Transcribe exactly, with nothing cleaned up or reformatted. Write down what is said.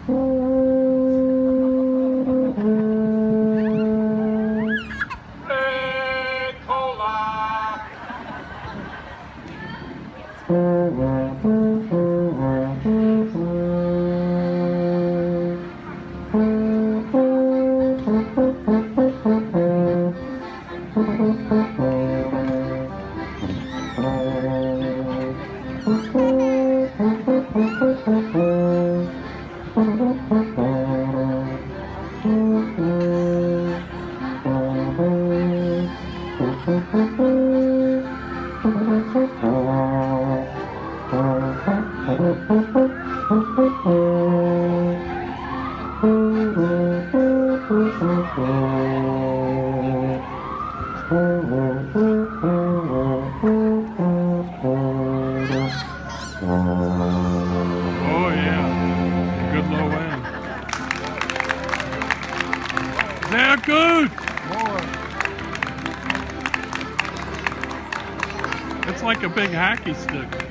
Oh yeah, good low end. Sehr gut! It's like a big hacky stick.